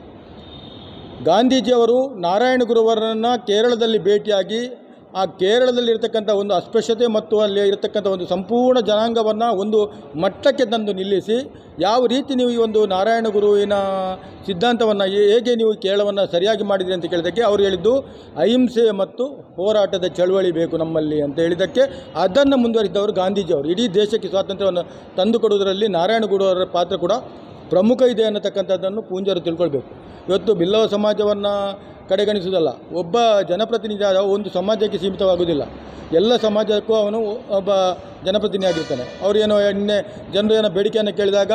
ಗಾಂಧೀಜಿಯವರು ನಾರಾಯಣ ಗುರುವರನ್ನು ಕೇರಳದಲ್ಲಿ ಭೇಟಿಯಾಗಿ ಆ ಕೇರಳದಲ್ಲಿರ್ತಕ್ಕಂಥ ಒಂದು ಅಸ್ಪೃಶ್ಯತೆ ಮತ್ತು ಅಲ್ಲಿ ಇರತಕ್ಕಂಥ ಒಂದು ಸಂಪೂರ್ಣ ಜನಾಂಗವನ್ನು ಒಂದು ಮಟ್ಟಕ್ಕೆ ತಂದು ನಿಲ್ಲಿಸಿ, ಯಾವ ರೀತಿ ನೀವು ಈ ಒಂದು ನಾರಾಯಣ ಗುರುವಿನ ಸಿದ್ಧಾಂತವನ್ನು ಹೇಗೆ ನೀವು ಕೇರಳವನ್ನು ಸರಿಯಾಗಿ ಮಾಡಿದ್ರಿ ಅಂತ ಕೇಳಿದ್ದಕ್ಕೆ ಅವರು ಹೇಳಿದ್ದು, ಅಹಿಂಸೆ ಮತ್ತು ಹೋರಾಟದ ಚಳವಳಿ ಬೇಕು ನಮ್ಮಲ್ಲಿ ಅಂತ ಹೇಳಿದ್ದಕ್ಕೆ ಅದನ್ನು ಮುಂದುವರಿಸಿದವರು ಗಾಂಧೀಜಿಯವರು. ಇಡೀ ದೇಶಕ್ಕೆ ಸ್ವಾತಂತ್ರ್ಯವನ್ನು ತಂದುಕೊಡುವುದರಲ್ಲಿ ನಾರಾಯಣ ಗುರುವರ ಪಾತ್ರ ಕೂಡ ಪ್ರಮುಖ ಇದೆ ಅನ್ನತಕ್ಕಂಥದ್ದನ್ನು ಪೂಂಜರು ತಿಳ್ಕೊಳ್ಬೇಕು. ಇವತ್ತು ಬಿಲ್ಲವ ಸಮಾಜವನ್ನು ಕಡೆಗಣಿಸುವುದಲ್ಲ, ಒಬ್ಬ ಜನಪ್ರತಿನಿಧಿ ಒಂದು ಸಮಾಜಕ್ಕೆ ಸೀಮಿತವಾಗುವುದಿಲ್ಲ, ಎಲ್ಲ ಸಮಾಜಕ್ಕೂ ಅವನು ಒಬ್ಬ ಜನಪ್ರತಿನಿಧಿ ಆಗಿರ್ತಾನೆ. ಅವರು ಏನೋ ನಿನ್ನೆ ಜನರು ಏನೋ ಬೇಡಿಕೆಯನ್ನು ಕೇಳಿದಾಗ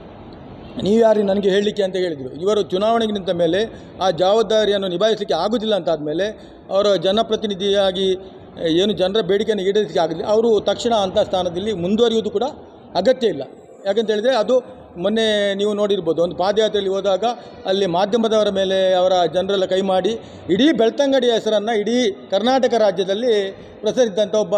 ನೀವು ಯಾರು ನನಗೆ ಹೇಳಲಿಕ್ಕೆ ಅಂತ ಹೇಳಿದರು. ಇವರು ಚುನಾವಣೆಗೆ ನಿಂತ ಮೇಲೆ ಆ ಜವಾಬ್ದಾರಿಯನ್ನು ನಿಭಾಯಿಸಲಿಕ್ಕೆ ಆಗೋದಿಲ್ಲ ಅಂತಾದಮೇಲೆ ಅವರ ಜನಪ್ರತಿನಿಧಿಯಾಗಿ ಏನು ಜನರ ಬೇಡಿಕೆಯನ್ನು ಈಡೇರಿಸಲಿಕ್ಕೆ ಆಗಲಿ, ಅವರು ತಕ್ಷಣ ಅಂಥ ಸ್ಥಾನದಲ್ಲಿ ಮುಂದುವರಿಯುವುದು ಕೂಡ ಅಗತ್ಯ ಇಲ್ಲ. ಯಾಕಂತ ಹೇಳಿದರೆ ಅದು ಮೊನ್ನೆ ನೀವು ನೋಡಿರ್ಬೋದು, ಒಂದು ಪಾದಯಾತ್ರೆಯಲ್ಲಿ ಹೋದಾಗ ಅಲ್ಲಿ ಮಾಧ್ಯಮದವರ ಮೇಲೆ ಅವರ ಜನರೆಲ್ಲ ಕೈ ಮಾಡಿ ಇಡೀ ಬೆಳ್ತಂಗಡಿಯ ಹೆಸರನ್ನು ಇಡೀ ಕರ್ನಾಟಕ ರಾಜ್ಯದಲ್ಲಿ ಪ್ರಸರಿಸಿದಂಥ ಒಬ್ಬ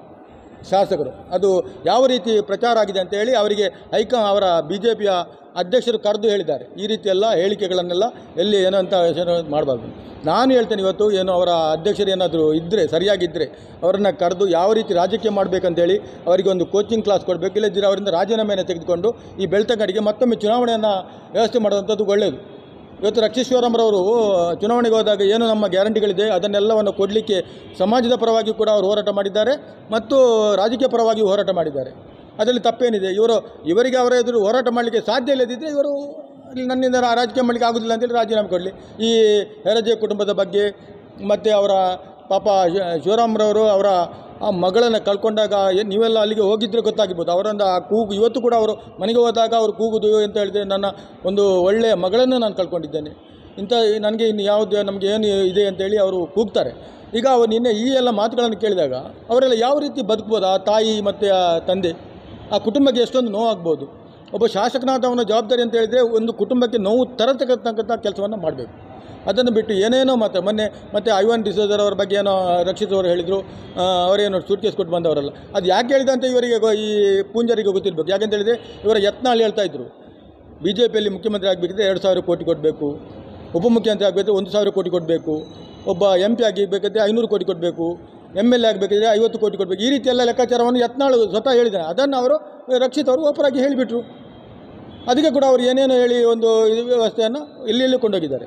ಶಾಸಕರು. ಅದು ಯಾವ ರೀತಿ ಪ್ರಚಾರ ಆಗಿದೆ ಅಂತ ಹೇಳಿ ಅವರಿಗೆ ಹೈಕ ಅವರ ಬಿ ಜೆ ಪಿಯ ಅಧ್ಯಕ್ಷರು ಕರೆದು ಹೇಳಿದ್ದಾರೆ, ಈ ರೀತಿ ಎಲ್ಲ ಹೇಳಿಕೆಗಳನ್ನೆಲ್ಲ ಎಲ್ಲಿ ಏನೋ ಅಂತ ಮಾಡಬಾರ್ದು. ನಾನು ಹೇಳ್ತೇನೆ, ಇವತ್ತು ಏನು ಅವರ ಅಧ್ಯಕ್ಷರು ಏನಾದರೂ ಇದ್ದರೆ ಸರಿಯಾಗಿದ್ದರೆ ಅವರನ್ನು ಕರೆದು ಯಾವ ರೀತಿ ರಾಜಕೀಯ ಮಾಡಬೇಕಂತೇಳಿ ಅವರಿಗೆ ಒಂದು ಕೋಚಿಂಗ್ ಕ್ಲಾಸ್ ಕೊಡಬೇಕು. ಇಲ್ಲದಿದ್ದರೆ ಅವರಿಂದ ರಾಜೀನಾಮೆಯನ್ನು ತೆಗೆದುಕೊಂಡು ಈ ಬೆಳ್ತಂಗಡಿಗೆ ಮತ್ತೊಮ್ಮೆ ಚುನಾವಣೆಯನ್ನು ವ್ಯವಸ್ಥೆ ಮಾಡುವಂಥದ್ದು ಒಳ್ಳೆಯದು. ಇವತ್ತು ರಕ್ಷೀಶ್ವರಮ್ರವರು ಚುನಾವಣೆಗೆ ಹೋದಾಗ ಏನು ನಮ್ಮ ಗ್ಯಾರಂಟಿಗಳಿದೆ ಅದನ್ನೆಲ್ಲವನ್ನು ಕೊಡಲಿಕ್ಕೆ ಸಮಾಜದ ಪರವಾಗಿ ಕೂಡ ಅವರು ಹೋರಾಟ ಮಾಡಿದ್ದಾರೆ ಮತ್ತು ರಾಜಕೀಯ ಪರವಾಗಿ ಹೋರಾಟ ಮಾಡಿದ್ದಾರೆ. ಅದರಲ್ಲಿ ತಪ್ಪೇನಿದೆ? ಇವರು ಇವರಿಗೆ ಅವರ ಎದುರು ಹೋರಾಟ ಮಾಡಲಿಕ್ಕೆ ಸಾಧ್ಯ ಇಲ್ಲದಿದ್ದರೆ ಇವರು ನನ್ನಿಂದ ರಾಜಕೀಯ ಮಾಡಲಿಕ್ಕೆ ಆಗೋದಿಲ್ಲ ಅಂತೇಳಿ ರಾಜೀನಾಮೆ ಕೊಡಲಿ. ಈ ಹೆರಜೆ ಕುಟುಂಬದ ಬಗ್ಗೆ ಮತ್ತು ಅವರ ಪಾಪ ಶಿವರಾಮ್ರವರು ಅವರ ಆ ಮಗಳನ್ನು ಕಳ್ಕೊಂಡಾಗ ನೀವೆಲ್ಲ ಅಲ್ಲಿಗೆ ಹೋಗಿದ್ದರೆ ಗೊತ್ತಾಗಿರ್ಬೋದು. ಅವರೊಂದು ಆ ಕೂಗು ಇವತ್ತು ಕೂಡ ಅವರು ಮನೆಗೆ ಹೋದಾಗ ಅವರು ಕೂಗುದು ಅಂತ ಹೇಳಿದರೆ, ನನ್ನ ಒಂದು ಒಳ್ಳೆಯ ಮಗಳನ್ನು ನಾನು ಕಳ್ಕೊಂಡಿದ್ದೇನೆ, ಇಂಥ ನನಗೆ ಇನ್ನು ಯಾವುದು ನಮಗೆ ಏನು ಇದೆ ಅಂತೇಳಿ ಅವರು ಕೂಗ್ತಾರೆ. ಈಗ ಅವರು ನಿನ್ನೆ ಈ ಎಲ್ಲ ಮಾತುಗಳನ್ನು ಕೇಳಿದಾಗ ಅವರೆಲ್ಲ ಯಾವ ರೀತಿ ಬದುಕ್ಬೋದು? ಆ ತಾಯಿ ಮತ್ತು ಆ ತಂದೆ, ಆ ಕುಟುಂಬಕ್ಕೆ ಎಷ್ಟೊಂದು ನೋವಾಗ್ಬೋದು. ಒಬ್ಬ ಶಾಸಕನಾದ ಅವನ ಜವಾಬ್ದಾರಿ ಅಂತ ಹೇಳಿದರೆ ಒಂದು ಕುಟುಂಬಕ್ಕೆ ನೋವು ತರತಕ್ಕಂಥ ಕೆಲಸವನ್ನು ಮಾಡಬೇಕು. ಅದನ್ನು ಬಿಟ್ಟು ಏನೇನೋ ಮಾತ್ರ ಮೊನ್ನೆ ಮತ್ತು ಐವನ್ ಡಿಸೋಜರ್ ಅವರ ಬಗ್ಗೆ ಏನೋ ರಕ್ಷಿತ್ ಅವರು ಹೇಳಿದರು, ಅವರೇನೋ ಸೂಟ್ ಕೇಸ್ ಕೊಟ್ಟು ಬಂದವರಲ್ಲ. ಅದು ಯಾಕೆ ಹೇಳಿದಂತೆ ಇವರಿಗೆ ಈ ಪೂಂಜರಿಗೆ ಗೊತ್ತಿರಬೇಕು. ಯಾಕೆಂತ ಹೇಳಿದರೆ ಇವರ ಯತ್ನಾಳ್ ಹೇಳ್ತಾ ಇದ್ದರು, ಬಿ ಜೆ ಪಿಯಲ್ಲಿ ಮುಖ್ಯಮಂತ್ರಿ ಆಗಬೇಕಿದ್ರೆ ಎರಡು ಸಾವಿರ ಕೋಟಿ ಕೊಡಬೇಕು, ಉಪಮುಖ್ಯಮಂತ್ರಿ ಆಗಬೇಕಿದ್ರೆ ಒಂದು ಸಾವಿರ ಕೋಟಿ ಕೊಡಬೇಕು, ಒಬ್ಬ ಎಂ ಪಿ ಆಗಬೇಕಾದ್ರೆ ಐನೂರು ಕೋಟಿ ಕೊಡಬೇಕು, ಎಮ್ ಎಲ್ ಎ ಆಗಬೇಕಿದ್ರೆ ಐವತ್ತು ಕೋಟಿ ಕೊಡಬೇಕು. ಈ ರೀತಿ ಎಲ್ಲ ಲೆಕ್ಕಾಚಾರವನ್ನು ಯತ್ನಾಳ್ ಸ್ವತಃ ಹೇಳಿದ್ದಾರೆ. ಅದನ್ನು ಅವರು ರಕ್ಷಿತ್ ಅವರು ಓಪರಾಗಿ ಹೇಳಿಬಿಟ್ರು. ಅದಕ್ಕೆ ಕೂಡ ಅವರು ಏನೇನು ಹೇಳಿ ಒಂದು ವ್ಯವಸ್ಥೆಯನ್ನು ಎಲ್ಲೆಲ್ಲೂ ಕೊಂಡೋಗಿದ್ದಾರೆ.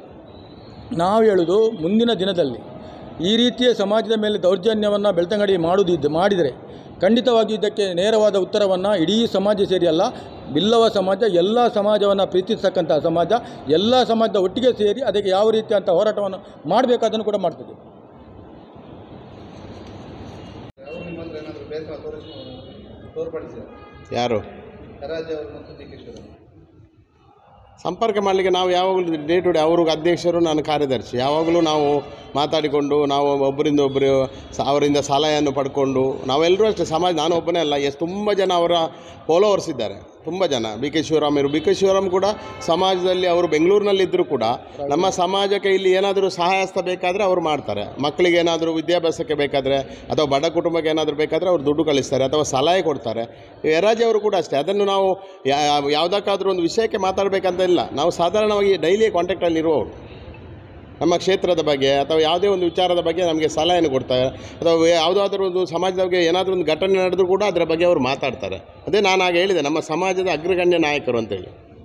ನಾವು ಹೇಳೋದು, ಮುಂದಿನ ದಿನದಲ್ಲಿ ಈ ರೀತಿಯ ಸಮಾಜದ ಮೇಲೆ ದೌರ್ಜನ್ಯವನ್ನು ಬೆಳ್ತಂಗಡಿ ಮಾಡುವುದಿದ್ದು ಮಾಡಿದರೆ ಖಂಡಿತವಾಗಿ ಇದಕ್ಕೆ ನೇರವಾದ ಉತ್ತರವನ್ನು ಇಡೀ ಸಮಾಜ ಸೇರಿ ಅಲ್ಲ, ಬಿಲ್ಲವ ಸಮಾಜ ಎಲ್ಲ ಸಮಾಜವನ್ನು ಪ್ರೀತಿಸ್ತಕ್ಕಂಥ ಸಮಾಜ, ಎಲ್ಲ ಸಮಾಜದ ಒಟ್ಟಿಗೆ ಸೇರಿ ಅದಕ್ಕೆ ಯಾವ ರೀತಿಯಂಥ ಹೋರಾಟವನ್ನು ಮಾಡಬೇಕಾದನ್ನು ಕೂಡ ಮಾಡ್ತದೆ. ಯಾರು ಸಂಪರ್ಕ ಮಾಡಲಿಕ್ಕೆ ನಾವು ಯಾವಾಗಲೂ ಡೇ ಟು ಡೇ ಅವ್ರಿಗೆ ಅಧ್ಯಕ್ಷರು, ನಾನು ಕಾರ್ಯದರ್ಶಿ, ಯಾವಾಗಲೂ ನಾವು ಮಾತಾಡಿಕೊಂಡು ನಾವು ಒಬ್ಬರಿಂದ ಒಬ್ಬರು ಅವರಿಂದ ಸಲಹೆಯನ್ನು ಪಡ್ಕೊಂಡು ನಾವೆಲ್ಲರೂ ಅಷ್ಟೇ ಸಮಾಜ, ನಾನು ಒಬ್ಬನೇ ಅಲ್ಲ, ಎಷ್ಟು ತುಂಬ ಜನ ಅವರ ಫಾಲೋವರ್ಸ್ ಇದ್ದಾರೆ, ತುಂಬ ಜನ. ಬಿ ಕೆ ಶಿವರಾಮ್ ಇರು ಬಿ ಕೆ ಶಿವರಾಮ್ ಕೂಡ ಸಮಾಜದಲ್ಲಿ ಅವರು ಬೆಂಗಳೂರಿನಲ್ಲಿದ್ದರೂ ಕೂಡ ನಮ್ಮ ಸಮಾಜಕ್ಕೆ ಇಲ್ಲಿ ಏನಾದರೂ ಸಹಾಯಸ್ತ ಬೇಕಾದರೆ ಅವರು ಮಾಡ್ತಾರೆ. ಮಕ್ಕಳಿಗೆ ಏನಾದರೂ ವಿದ್ಯಾಭ್ಯಾಸಕ್ಕೆ ಬೇಕಾದರೆ ಅಥವಾ ಬಡ ಕುಟುಂಬಕ್ಕೆ ಏನಾದರೂ ಬೇಕಾದರೆ ಅವರು ದುಡ್ಡು ಕಳಿಸ್ತಾರೆ ಅಥವಾ ಸಲಹೆ ಕೊಡ್ತಾರೆ. ಯರಾಜಿ ಅವರು ಕೂಡ ಅಷ್ಟೇ. ಅದನ್ನು ನಾವು ಯಾವುದಕ್ಕಾದರೂ ಒಂದು ವಿಷಯಕ್ಕೆ ಮಾತಾಡಬೇಕಂತ ಇಲ್ಲ, ನಾವು ಸಾಧಾರಣವಾಗಿ ಡೈಲಿ ಕಾಂಟ್ಯಾಕ್ಟಲ್ಲಿ ಇರುವವರು. ನಮ್ಮ ಕ್ಷೇತ್ರದ ಬಗ್ಗೆ ಅಥವಾ ಯಾವುದೇ ಒಂದು ವಿಚಾರದ ಬಗ್ಗೆ ನಮಗೆ ಸಲಹೆಯನ್ನು ಕೊಡ್ತಾರೆ, ಅಥವಾ ಯಾವುದಾದ್ರೂ ಒಂದು ಸಮಾಜದ ಬಗ್ಗೆ ಏನಾದರೂ ಒಂದು ಘಟನೆ ನಡೆದರೂ ಕೂಡ ಅದರ ಬಗ್ಗೆ ಅವರು ಮಾತಾಡ್ತಾರೆ. ಅದೇ ನಾನು ಆಗ ಹೇಳಿದೆ, ನಮ್ಮ ಸಮಾಜದ ಅಗ್ರಗಣ್ಯ ನಾಯಕರು ಅಂತೇಳಿ.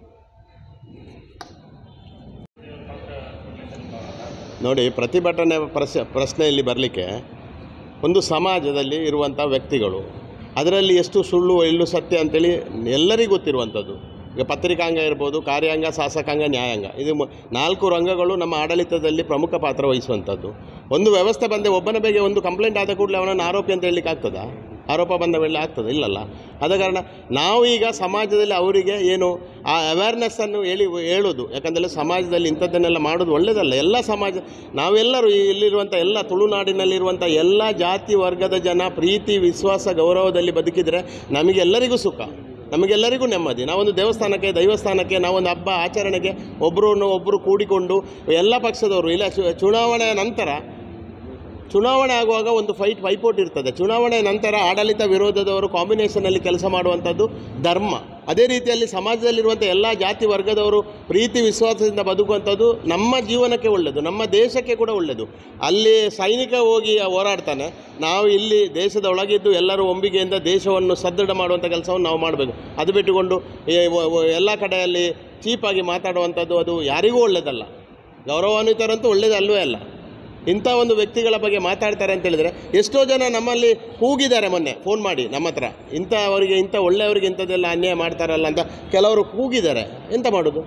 ನೋಡಿ, ಪ್ರತಿಭಟನೆ ಪ್ರಶ್ನೆ ಪ್ರಶ್ನೆಯಲ್ಲಿ ಬರಲಿಕ್ಕೆ ಒಂದು ಸಮಾಜದಲ್ಲಿ ಇರುವಂಥ ವ್ಯಕ್ತಿಗಳು, ಅದರಲ್ಲಿ ಎಷ್ಟು ಸುಳ್ಳು ಎಳ್ಳು ಸತ್ಯ ಅಂತೇಳಿ ಎಲ್ಲರಿಗೂ ಗೊತ್ತಿರುವಂಥದ್ದು. ಈಗ ಪತ್ರಿಕಾಂಗ ಇರ್ಬೋದು, ಕಾರ್ಯಾಂಗ, ಶಾಸಕಾಂಗ, ನ್ಯಾಯಾಂಗ, ಇದು ನಾಲ್ಕು ರಂಗಗಳು ನಮ್ಮ ಆಡಳಿತದಲ್ಲಿ ಪ್ರಮುಖ ಪಾತ್ರ ವಹಿಸುವಂಥದ್ದು. ಒಂದು ವ್ಯವಸ್ಥೆ ಬಂದೆ ಒಬ್ಬನ ಬಗ್ಗೆ ಒಂದು ಕಂಪ್ಲೇಂಟ್ ಆದ ಕೂಡಲೇ ಅವನನ್ನು ಆರೋಪಿ ಅಂತ ಹೇಳಲಿಕ್ಕೆ ಆಗ್ತದಾ? ಆರೋಪ ಬಂದ ಮೇಲೆ ಆಗ್ತದೆ? ಇಲ್ಲಲ್ಲ. ಆದ ಕಾರಣ ನಾವು ಈಗ ಸಮಾಜದಲ್ಲಿ ಅವರಿಗೆ ಏನು ಆ ಅವೇರ್ನೆಸ್ಸನ್ನು ಹೇಳಿ ಹೇಳೋದು, ಯಾಕಂದರೆ ಸಮಾಜದಲ್ಲಿ ಇಂಥದ್ದನ್ನೆಲ್ಲ ಮಾಡೋದು ಒಳ್ಳೆಯದಲ್ಲ. ಎಲ್ಲ ಸಮಾಜ ನಾವೆಲ್ಲರೂ ಇಲ್ಲಿರುವಂಥ ಎಲ್ಲ ತುಳುನಾಡಿನಲ್ಲಿರುವಂಥ ಎಲ್ಲ ಜಾತಿ ವರ್ಗದ ಜನ ಪ್ರೀತಿ ವಿಶ್ವಾಸ ಗೌರವದಲ್ಲಿ ಬದುಕಿದರೆ ನಮಗೆಲ್ಲರಿಗೂ ಸುಖ, ನಮಗೆಲ್ಲರಿಗೂ ನೆಮ್ಮದಿ. ನಾವೊಂದು ದೇವಸ್ಥಾನಕ್ಕೆ ದೈವಸ್ಥಾನಕ್ಕೆ ನಾವೊಂದು ಹಬ್ಬ ಆಚರಣೆಗೆ ಒಬ್ಬರು ಒಬ್ಬರು ಕೂಡಿಕೊಂಡು ಎಲ್ಲ ಪಕ್ಷದವರು ಇಲ್ಲ ಚುನಾವಣೆಯ ನಂತರ ಚುನಾವಣೆ ಆಗುವಾಗ ಒಂದು ಫೈಟ್ ಪೈಪೋಟಿ ಇರ್ತದೆ. ಚುನಾವಣೆ ನಂತರ ಆಡಳಿತ ವಿರೋಧದವರು ಕಾಂಬಿನೇಷನಲ್ಲಿ ಕೆಲಸ ಮಾಡುವಂಥದ್ದು ಧರ್ಮ. ಅದೇ ರೀತಿಯಲ್ಲಿ ಸಮಾಜದಲ್ಲಿರುವಂಥ ಎಲ್ಲ ಜಾತಿ ವರ್ಗದವರು ಪ್ರೀತಿ ವಿಶ್ವಾಸದಿಂದ ಬದುಕುವಂಥದ್ದು ನಮ್ಮ ಜೀವನಕ್ಕೆ ಒಳ್ಳೆಯದು, ನಮ್ಮ ದೇಶಕ್ಕೆ ಕೂಡ ಒಳ್ಳೆಯದು. ಅಲ್ಲಿ ಸೈನಿಕ ಹೋಗಿ ಹೋರಾಡ್ತಾನೆ, ನಾವು ಇಲ್ಲಿ ದೇಶದ ಒಳಗಿದ್ದು ಎಲ್ಲರೂ ಒಮ್ಮಿಗೆಯಿಂದ ದೇಶವನ್ನು ಸದೃಢ ಮಾಡುವಂಥ ಕೆಲಸವನ್ನು ನಾವು ಮಾಡಬೇಕು. ಅದು ಬಿಟ್ಟುಕೊಂಡು ಎಲ್ಲ ಕಡೆಯಲ್ಲಿ ಚೀಪಾಗಿ ಮಾತಾಡುವಂಥದ್ದು ಅದು ಯಾರಿಗೂ ಒಳ್ಳೆಯದಲ್ಲ. ಗೌರವಾನ್ವಿತರಂತೂ ಒಳ್ಳೆಯದಲ್ವೇ ಅಲ್ಲ. ಇಂಥ ಒಂದು ವ್ಯಕ್ತಿಗಳ ಬಗ್ಗೆ ಮಾತಾಡ್ತಾರೆ ಅಂತೇಳಿದರೆ ಎಷ್ಟೋ ಜನ ನಮ್ಮಲ್ಲಿ ಕೂಗಿದ್ದಾರೆ ಮೊನ್ನೆ ಫೋನ್ ಮಾಡಿ ನಮ್ಮ ಹತ್ರ, ಇಂಥ ಅವರಿಗೆ ಇಂಥ ಒಳ್ಳೆಯವರಿಗೆ ಇಂಥದ್ದೆಲ್ಲ ಅನ್ಯಾಯ ಮಾಡ್ತಾರಲ್ಲ ಅಂತ ಕೆಲವರು ಕೂಗಿದ್ದಾರೆ. ಎಂತ ಮಾಡೋದು?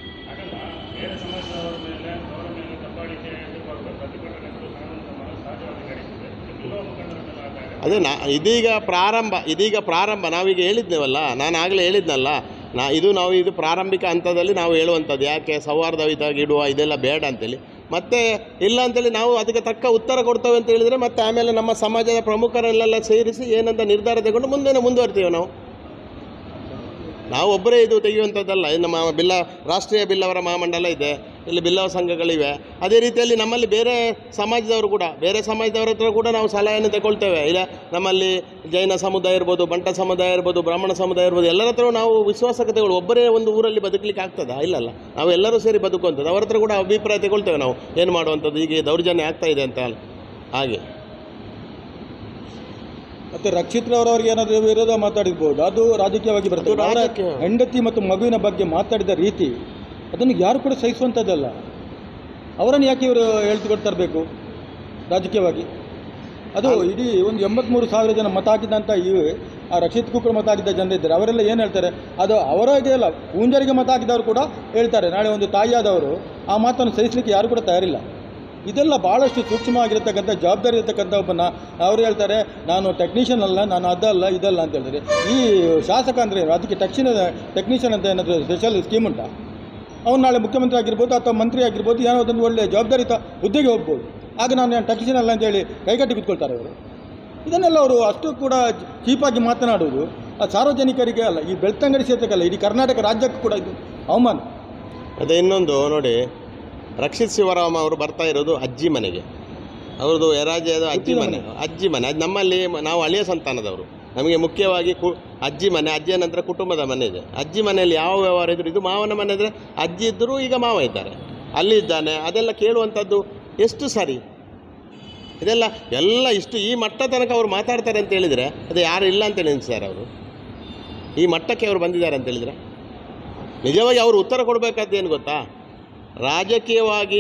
ಅದೇ ನಾ ಇದೀಗ ಪ್ರಾರಂಭ ಇದೀಗ ಪ್ರಾರಂಭ ನಾವೀಗ ಹೇಳಿದ್ನೇವಲ್ಲ, ನಾನು ಆಗಲೇ ಹೇಳಿದ್ನಲ್ಲ, ನಾ ಇದು ನಾವು ಇದು ಪ್ರಾರಂಭಿಕ ಹಂತದಲ್ಲಿ ನಾವು ಹೇಳುವಂಥದ್ದು. ಯಾಕೆ ಸೌಹಾರ್ದಯುತವಾಗಿ ಇಡುವ ಇದೆಲ್ಲ ಬೇಡ ಅಂತೇಳಿ, ಮತ್ತೆ ಇಲ್ಲ ಅಂತೇಳಿ ನಾವು ಅದಕ್ಕೆ ತಕ್ಕ ಉತ್ತರ ಕೊಡ್ತೇವೆ ಅಂತ ಹೇಳಿದರೆ ಮತ್ತೆ ಆಮೇಲೆ ನಮ್ಮ ಸಮಾಜದ ಪ್ರಮುಖರನ್ನೆಲ್ಲ ಸೇರಿಸಿ ಏನಂತ ನಿರ್ಧಾರ ತಗೊಂಡು ಮುಂದೆ ಮುಂದುವರ್ತೀವಿ. ನಾವು ನಾವು ಒಬ್ಬರೇ ಇದು ತೆಗೆಯುವಂಥದ್ದಲ್ಲ. ನಮ್ಮ ಬಿಲ್ಲ ರಾಷ್ಟ್ರೀಯ ಬಿಲ್ಲವರ ಮಹಾಮಂಡಲ ಇದೆ, ಇಲ್ಲಿ ಬಿಲ್ಲವ ಸಂಘಗಳಿವೆ. ಅದೇ ರೀತಿಯಲ್ಲಿ ನಮ್ಮಲ್ಲಿ ಬೇರೆ ಸಮಾಜದವರು ಕೂಡ ಬೇರೆ ಸಮಾಜದವರ ಹತ್ರ ಕೂಡ ನಾವು ಸಲಹೆಯನ್ನು ತಗೊಳ್ತೇವೆ. ಇಲ್ಲ ನಮ್ಮಲ್ಲಿ ಜೈನ ಸಮುದಾಯ ಇರ್ಬೋದು, ಬಂಟ ಸಮುದಾಯ ಇರ್ಬೋದು, ಬ್ರಾಹ್ಮಣ ಸಮುದಾಯ ಇರ್ಬೋದು, ಎಲ್ಲರ ಹತ್ರ ನಾವು ವಿಶ್ವಾಸಕ್ಕೆ ತಗೊಳ್ಳಿ. ಒಬ್ಬರೇ ಒಂದು ಊರಲ್ಲಿ ಬದುಕಲಿಕ್ಕೆ ಆಗ್ತದಾ? ಇಲ್ಲಲ್ಲ. ನಾವು ಎಲ್ಲರೂ ಸೇರಿ ಬದುಕುವಂಥದ್ದು. ಅವರ ಹತ್ರ ಕೂಡ ಅಭಿಪ್ರಾಯ ತಗೊಳ್ತೇವೆ ನಾವು, ಏನು ಮಾಡುವಂಥದ್ದು, ಹೀಗೆ ದೌರ್ಜನ್ಯ ಆಗ್ತಾ ಇದೆ ಅಂತ. ಹಾಗೆ ಮತ್ತು ರಕ್ಷಿತ್ರವರವರಿಗೆ ಏನಾದರೂ ವಿರೋಧ ಮಾತಾಡಿರ್ಬೋದು, ಅದು ರಾಜಕೀಯವಾಗಿ ಬರ್ತದೆ. ಅವರ ಹೆಂಡತಿ ಮತ್ತು ಮಗುವಿನ ಬಗ್ಗೆ ಮಾತಾಡಿದ ರೀತಿ ಅದನ್ನು ಯಾರು ಕೂಡ ಸಹಿಸುವಂಥದ್ದಲ್ಲ. ಅವರನ್ನು ಯಾಕೆ ಇವರು ಹೇಳ್ತಿಕೊಟ್ಟು ತರಬೇಕು ರಾಜಕೀಯವಾಗಿ? ಅದು ಇಡೀ ಒಂದು ಎಂಬತ್ತ್ಮೂರು ಸಾವಿರ ಜನ ಮತ ಹಾಕಿದಂಥ ಇವು ಆ ರಕ್ಷಿತ್ ಕುಕ್ಕರ್ ಮತ ಹಾಕಿದ್ದ ಜನರಿದ್ದಾರೆ, ಅವರೆಲ್ಲ ಏನು ಹೇಳ್ತಾರೆ? ಅದು ಅವರಿಗೆ ಅಲ್ಲ, ಪೂಂಜರಿಗೆ ಮತ ಹಾಕಿದವರು ಕೂಡ ಹೇಳ್ತಾರೆ. ನಾಳೆ ಒಂದು ತಾಯಿಯಾದವರು ಆ ಮಾತನ್ನು ಸಹಿಸಲಿಕ್ಕೆ ಯಾರು ಕೂಡ ತಯಾರಿಲ್ಲ. ಇದೆಲ್ಲ ಭಾಳಷ್ಟು ಸೂಕ್ಷ್ಮವಾಗಿರ್ತಕ್ಕಂಥ ಜವಾಬ್ದಾರಿ ಇರತಕ್ಕಂಥ ಒಬ್ಬನ ಅವರು ಹೇಳ್ತಾರೆ, ನಾನು ಟೆಕ್ನಿಷಿಯನ್ ಅಲ್ಲ, ನಾನು ಅದಲ್ಲ ಇದಲ್ಲ ಅಂತ ಹೇಳ್ತಾರೆ. ಈ ಶಾಸಕ ಅಂದರೆ ಅದಕ್ಕೆ ಟೆಕ್ನಿಷನ್ ಟೆಕ್ನಿಷಿಯನ್ ಅಂತ ಏನಾದರೂ ಸ್ಪೆಷಲ್ ಸ್ಕೀಮ್ ಉಂಟಾ? ಅವ್ನು ನಾಳೆ ಮುಖ್ಯಮಂತ್ರಿ ಆಗಿರ್ಬೋದು ಅಥವಾ ಮಂತ್ರಿ ಆಗಿರ್ಬೋದು, ಏನೋ ಅದೊಂದು ಒಳ್ಳೆಯ ಜವಾಬ್ದಾರಿತ ಹುದ್ದೆಗೆ ಹೋಗ್ಬೋದು. ಆಗ ನಾನು ಟೆಕ್ನಿಷಿಯನ್ ಅಲ್ಲ ಅಂತೇಳಿ ಕೈಗಟ್ಟಿ ಕೂತ್ಕೊಳ್ತಾರೆ ಅವರು. ಇದನ್ನೆಲ್ಲ ಅವರು ಅಷ್ಟು ಕೂಡ ಚೀಪಾಗಿ ಮಾತನಾಡುವುದು ಆ ಸಾರ್ವಜನಿಕರಿಗೆ ಅಲ್ಲ, ಈ ಬೆಳ್ತಂಗಡಿ ಕ್ಷೇತ್ರಕ್ಕಲ್ಲ, ಇಡೀ ಕರ್ನಾಟಕ ರಾಜ್ಯಕ್ಕೂ ಕೂಡ ಇದು ಅವಮಾನ. ಅದೇ ಇನ್ನೊಂದು ನೋಡಿ, ರಕ್ಷಿತ್ ಶಿವರಾಮ್ ಅವರು ಬರ್ತಾ ಇರೋದು ಅಜ್ಜಿ ಮನೆಗೆ. ಅವ್ರದ್ದು ಯರಾಜ್ಯದ ಅಜ್ಜಿ ಮನೆ ಅಜ್ಜಿ ಮನೆ ಅದು ನಮ್ಮಲ್ಲಿ ನಾವು ಹಳೆಯ ಸಂತಾನದವರು. ನಮಗೆ ಮುಖ್ಯವಾಗಿ ಕು ಅಜ್ಜಿ ಮನೆ, ಅಜ್ಜಿಯ ನಂತರ ಕುಟುಂಬದ ಮನೆ ಇದೆ. ಅಜ್ಜಿ ಮನೆಯಲ್ಲಿ ಯಾವ ವ್ಯವಹಾರ ಇದ್ದರೂ, ಇದು ಮಾವನ ಮನೆ ಇದ್ದರೆ ಅಜ್ಜಿ ಇದ್ದರೂ ಈಗ ಮಾವ ಇದ್ದಾರೆ, ಅಲ್ಲಿ ಇದ್ದಾನೆ, ಅದೆಲ್ಲ ಕೇಳುವಂಥದ್ದು ಎಷ್ಟು ಸರಿ? ಇದೆಲ್ಲ ಎಲ್ಲ ಇಷ್ಟು ಈ ಮಟ್ಟ ತನಕ ಅವರು ಮಾತಾಡ್ತಾರೆ ಅಂತ ಹೇಳಿದರೆ ಅದು ಯಾರು ಇಲ್ಲ ಅಂತ ನೆನೆಸ್ತಾರೆ ಅವರು. ಈ ಮಟ್ಟಕ್ಕೆ ಅವರು ಬಂದಿದ್ದಾರೆ ಅಂತ ಹೇಳಿದರೆ ನಿಜವಾಗಿ ಅವರು ಉತ್ತರ ಕೊಡಬೇಕಾದ್ದೇನು ಗೊತ್ತಾ? ರಾಜಕೀಯವಾಗಿ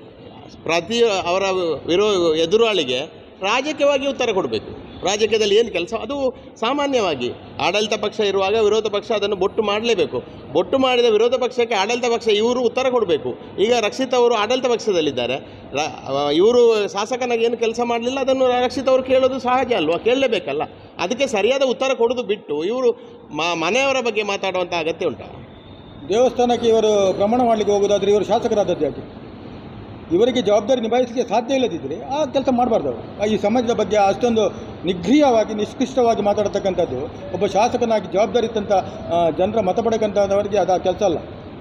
ಪ್ರತಿ ಅವರ ವಿರೋ ಎದುರಾಳಿಗೆ ರಾಜಕೀಯವಾಗಿ ಉತ್ತರ ಕೊಡಬೇಕು. ರಾಜಕೀಯದಲ್ಲಿ ಏನು ಕೆಲಸ ಅದು ಸಾಮಾನ್ಯವಾಗಿ ಆಡಳಿತ ಪಕ್ಷ ಇರುವಾಗ ವಿರೋಧ ಪಕ್ಷ ಅದನ್ನು ಬೊಟ್ಟು ಮಾಡಲೇಬೇಕು. ಬೊಟ್ಟು ಮಾಡಿದ ವಿರೋಧ ಪಕ್ಷಕ್ಕೆ ಆಡಳಿತ ಪಕ್ಷ ಇವರು ಉತ್ತರ ಕೊಡಬೇಕು. ಈಗ ರಕ್ಷಿತ್ ಅವರು ಆಡಳಿತ ಪಕ್ಷದಲ್ಲಿದ್ದಾರೆ, ಇವರು ಶಾಸಕನಾಗಿ ಏನು ಕೆಲಸ ಮಾಡಲಿಲ್ಲ, ಅದನ್ನು ರಕ್ಷಿತ್ ಅವರು ಕೇಳೋದು ಸಹಜ ಅಲ್ವಾ? ಕೇಳಲೇಬೇಕಲ್ಲ. ಅದಕ್ಕೆ ಸರಿಯಾದ ಉತ್ತರ ಕೊಡೋದು ಬಿಟ್ಟು ಇವರು ಮನೆಯವರ ಬಗ್ಗೆ ಮಾತಾಡುವಂಥ ಅಗತ್ಯ ಉಂಟಾ? ದೇವಸ್ಥಾನಕ್ಕೆ ಇವರು ಪ್ರಮಾಣ ಮಾಡಲಿಕ್ಕೆ ಹೋಗೋದಾದರೆ ಇವರು ಶಾಸಕರಾದದ್ದು ಯಾಕೆ? ಇವರಿಗೆ ಜವಾಬ್ದಾರಿ ನಿಭಾಯಿಸಲಿಕ್ಕೆ ಸಾಧ್ಯ ಇಲ್ಲದಿದ್ದರೆ ಆ ಕೆಲಸ ಮಾಡಬಾರ್ದು ಅವರು. ಈ ಸಮಾಜದ ಬಗ್ಗೆ ಅಷ್ಟೊಂದು ನಿಗ್ರಹವಾಗಿ ನಿಷ್ಕೃಷ್ಟವಾಗಿ ಮಾತಾಡತಕ್ಕಂಥದ್ದು ಒಬ್ಬ ಶಾಸಕನಾಗಿ ಜವಾಬ್ದಾರಿ ಇದ್ದಂಥ ಜನರ ಮತ ಪಡೆಯಕ್ಕಂಥವರಿಗೆ ಅದು ಆ ಕೆಲಸ ಅಲ್ಲ.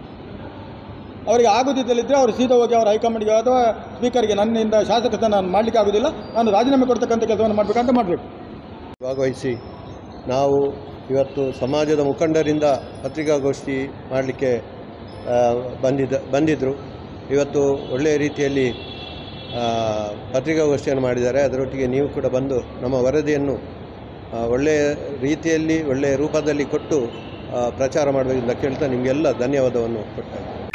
ಅವರಿಗೆ ಆಗೋದಿದ್ದಲ್ಲಿದ್ದರೆ ಅವರು ಸೀದಾ ಹೋಗಿ ಅವರ ಹೈಕಮಾಂಡ್ಗೆ ಅಥವಾ ಸ್ಪೀಕರ್ಗೆ ನನ್ನಿಂದ ಶಾಸಕ ನಾನು ಮಾಡಲಿಕ್ಕೆ ಆಗೋದಿಲ್ಲ, ನಾನು ರಾಜೀನಾಮೆ ಕೊಡ್ತಕ್ಕಂಥ ಕೆಲಸವನ್ನು ಮಾಡಬೇಕಂತ ಮಾಡಬೇಕು. ಭಾಗವಹಿಸಿ ನಾವು ಇವತ್ತು ಸಮಾಜದ ಮುಖಂಡರಿಂದ ಪತ್ರಿಕಾಗೋಷ್ಠಿ ಮಾಡಲಿಕ್ಕೆ ಬಂದಿದ್ದ ಬಂದಿದ್ದರು. ಇವತ್ತು ಒಳ್ಳೆಯ ರೀತಿಯಲ್ಲಿ ಪತ್ರಿಕಾಗೋಷ್ಠಿಯನ್ನು ಮಾಡಿದ್ದಾರೆ. ಅದರೊಟ್ಟಿಗೆ ನೀವು ಕೂಡ ಬಂದು ನಮ್ಮ ವರದಿಯನ್ನು ಒಳ್ಳೆಯ ರೀತಿಯಲ್ಲಿ ಒಳ್ಳೆಯ ರೂಪದಲ್ಲಿ ಕೊಟ್ಟು ಪ್ರಚಾರ ಮಾಡಬೇಕೆಂದು ಕೇಳ್ತಾ ನಿಮಗೆಲ್ಲ ಧನ್ಯವಾದವನ್ನು ಕೊಡ್ತಾ